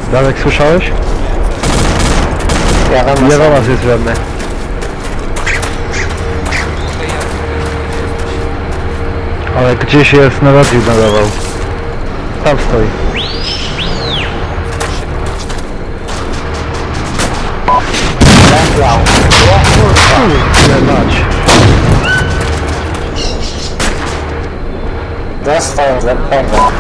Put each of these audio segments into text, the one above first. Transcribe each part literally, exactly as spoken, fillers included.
Darek, słyszałeś? Ja wam Nie was jest żadne. Ale gdzieś jest na radiu nadawał. Tam stoi. Węglał. Kurde mać. Dostał z lepego.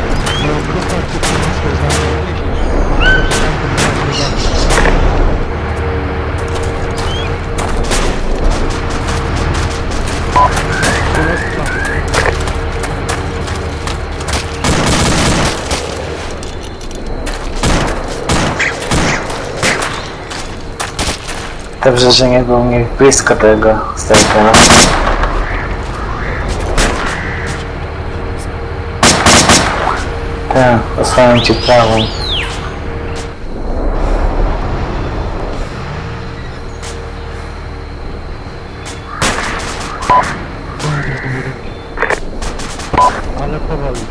Dobrze, że nie był mi blisko tego stajka. Tak, posłałem ci prawą. Ale powoli.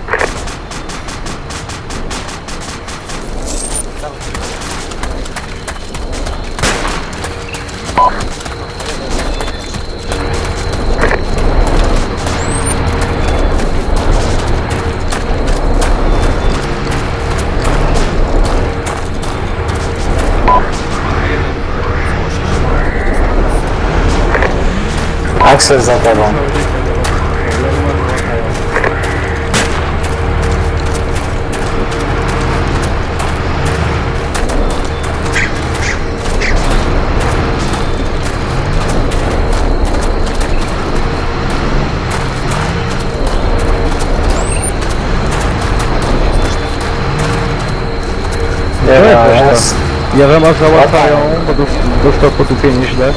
Axel za tobą. Ja jest. Ja ramach załatwiają, bo dostał potupienie źle.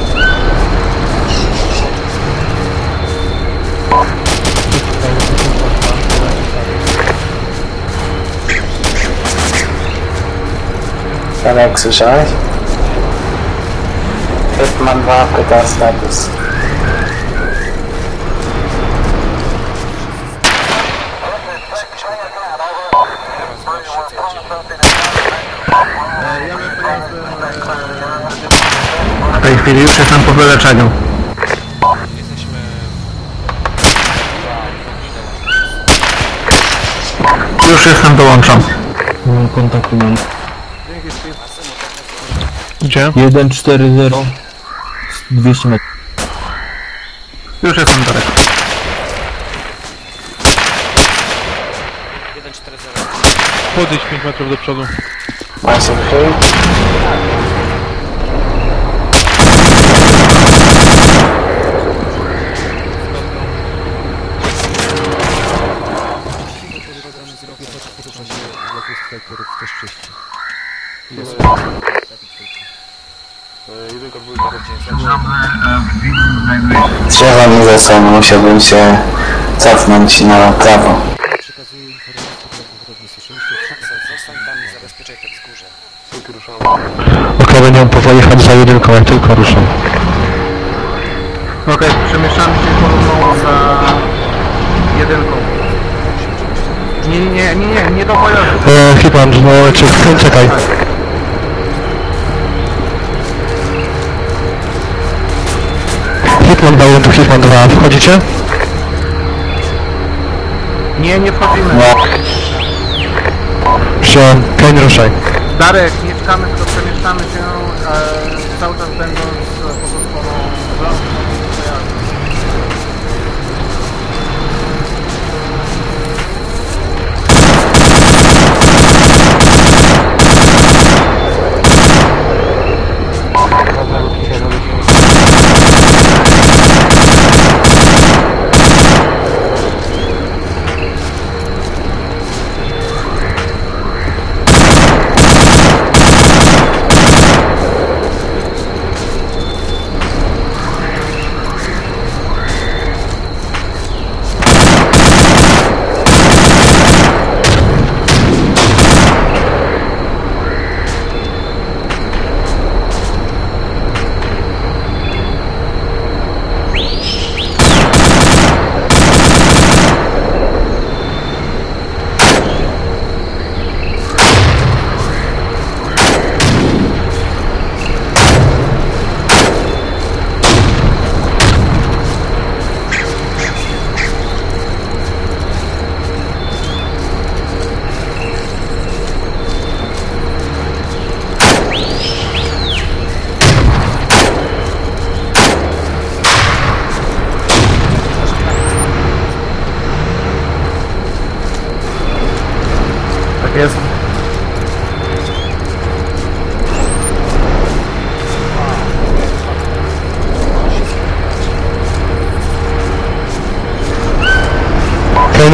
Janek, słyszałeś? Hitman dwa pyta status. W tej chwili już jestem po wyleczeniu. Już jestem, dołączam. Mam kontaktu, mam. Gdzie? jeden cztery zero dwieście metrów. Już jestem daleko. jeden cztery zero. Podejdź pięć metrów do przodu. Macie hit? Drzewa mi zasłonią, musiałbym się cofnąć na prawo. Przekazuję informacje, które prawdopodobnie słyszeliście. Zostań tam i zabezpieczaj te wzgórze. Okej, będę powoli jechać za jedynką, jak tylko ruszę. Okej, przemieszczamy się kolumną za jedynką. Nie, nie, nie, nie, nie do pojazdu. E, Hitman, no czekaj, czekaj. Hitman dał tu Hitman dwa, wchodzicie? Nie, nie wchodzimy. No. Przyjąłem, Kane, ruszaj. Darek, nie czekamy, tylko przemieszczamy się, e, cały czas będąc pod osłoną blasku pojazdu.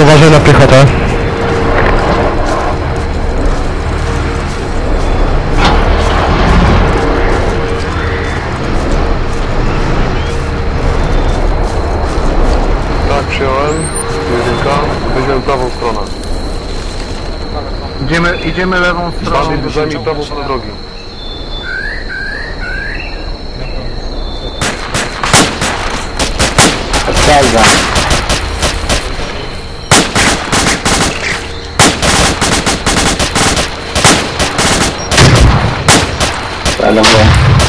uważaj na piechotę. Tak, przyjąłem. Jedynka. Weźmiemy prawą stronę. Idziemy, idziemy lewą stroną. Bardziej zajmij prawą stronę drogi. Potwierdza. Wiadomo.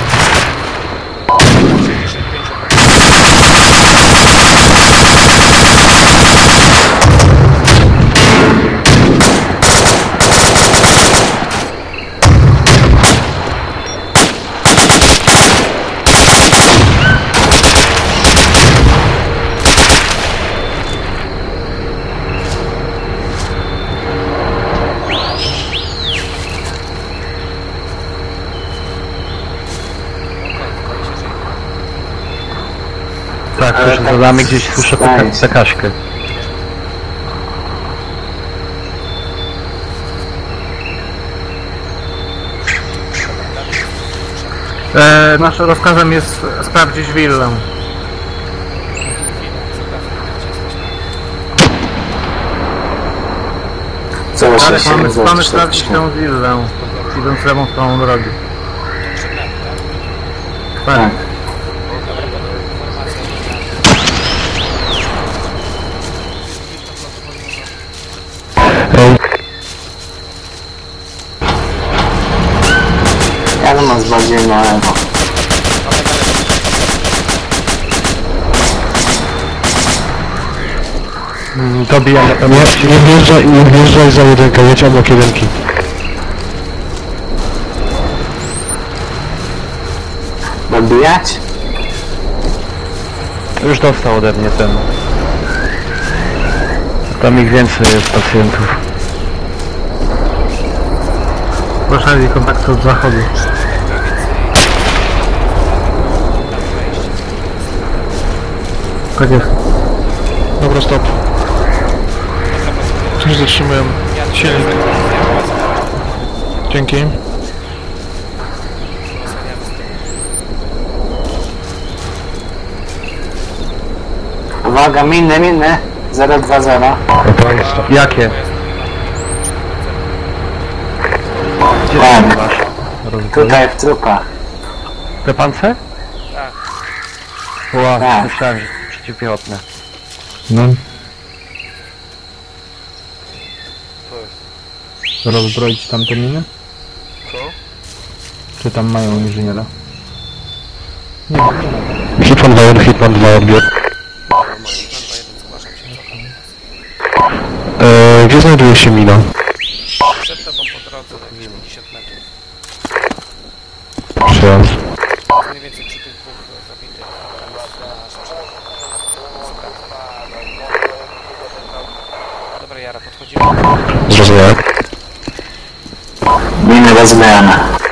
Tak, Ale słyszę, tak za nami gdzieś słyszę stań. Pekaśkę. E, naszym rozkazem jest sprawdzić willę. Zobacz, Ale się mamy, nie mamy zobaczysz, sprawdzić tak. tę willę, idąc lewą stroną drogi. Tak. Tak. Ja to mam bardziej na lewo. Dobijamy. Nie, nie wjeżdżaj, nie wjeżdżaj za jedynkę, jedź obok jedynki. Dobijać? Już dostał ode mnie ten. Tam ich więcej jest pacjentów. Proszę kontakt od zachodu. Tak jest. Dobra, stop. Coś zatrzymuję. Silnik. Dzięki. Uwaga, miny, miny. zero dwa zero. To jest to. Jakie? Gdzie Tak. ty masz? Tutaj w trupach. Te pance? Tak. Ła, Tak. myślałem, że przeciwpiechotne. No, To jest. rozbroić tamte miny? Co? Czy tam mają inżyniera? Hitman dwa jeden, Hitman dwa odbiór. Eee, gdzie znajduje się mina? Przed tobą po drodze, jakieś pięćdziesiąt metrów. Przyjąłem. Mniej więcej przy tych dwóch e, zabitych. Tam jest nasz przed. Dobra, Jara, podchodzimy. Zrozumiałem. Miny rozbijane.